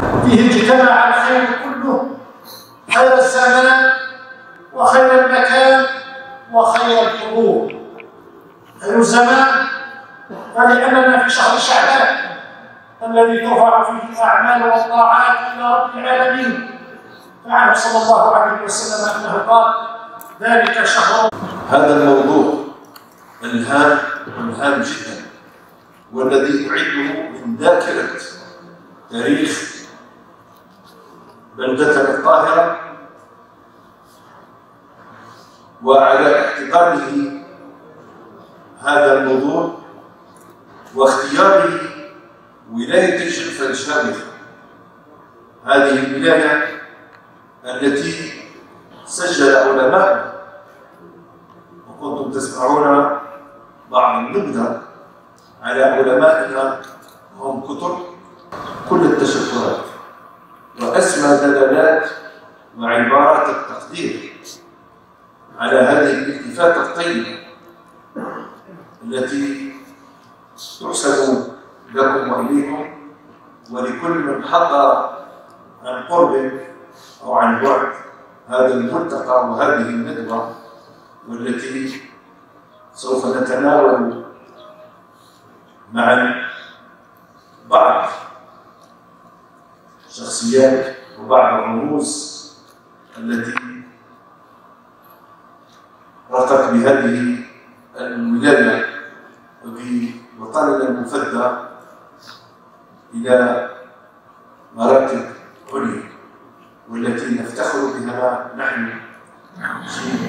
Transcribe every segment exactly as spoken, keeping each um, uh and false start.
فيه اجتمع الخير كله، خير الزمان وخير المكان وخير الحضور. خير الزمان فلأننا في شهر شعبان الذي ترفع فيه الأعمال والطاعات إلى رب العالمين، فعنه صلى الله عليه وسلم أنه قال: ذلك شهر. هذا الموضوع الهام والهام جدا، والذي أعده من ذاكرة تاريخ بلدتنا القاهرة، وعلى اعتباره هذا الموضوع واختياره ولاية جلفة الشامخة، هذه الولاية التي سجل علماء، وكنتم تسمعون بعض النبذة على علمائنا هم كتب كل التشكرات وأسمى دلالات وعبارات التقدير على هذه الالتفاتة الطيبة التي تحسب لكم وإليكم ولكل من حضر عن قرب أو عن بعد هذا الملتقى وهذه الندوة، والتي سوف نتناول معا بعض شخصيات وبعض الرموز التي رقت بهذه الولاية وبوطننا المفدى إلى مراتب عليا، والتي نفتخر بها نحن في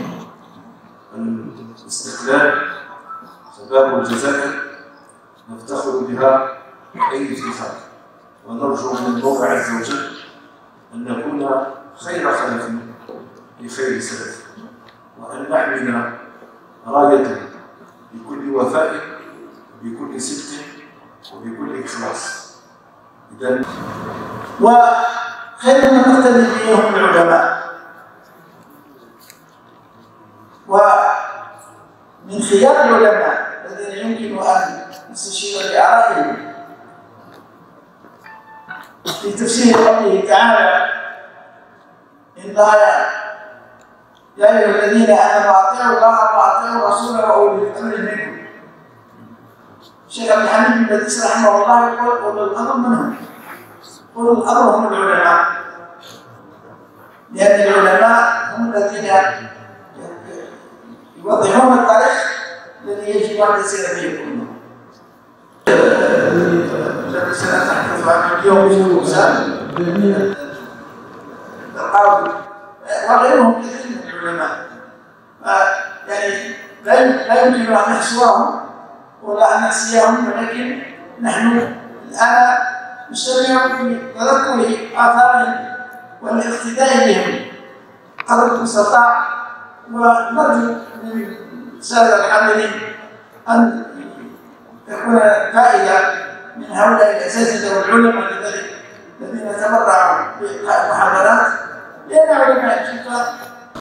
الاستقلال شباب الجزائر، نفتخر بها أي افتخار، ونرجو من الله عز وجل أن نكون خير خلف لخير سلف، وأن نحمل رايته بكل وفاء وبكل صدق وبكل إخلاص. إذن وخير من نقتدي به هم العلماء، ومن خيار العلماء الذين يمكن أن نستشير بآرائهم في تفسير قوله تعالى: إن يا أيها الذين آمنوا أطيعوا الله وأطيعوا الرسول وأولي الأمر منكم. الشيخ عبد الحميد بن بديس رحمه الله يقول: أولي الأمر منهم. أولي الأمر هم العلماء، لأن العلماء هم الذين يوضحون الطريق الذي يجب أن يسير به الأمة. الذي سنتحدث عنه اليوم في المساء القاضي وغيرهم كثير من العلماء، يعني لا يمكن أن نحصرهم ولا أن نحصيهم، ولكن نحن الآن نشتغل في تذكر آثارهم والاقتداء بهم قدر المستطاع، ونرجو من السادة الحاضرين أن تكون فائدة من هؤلاء الأساتذة والعلماء الذين تبرعوا بالمحاضرات، لأن علماء الجلفة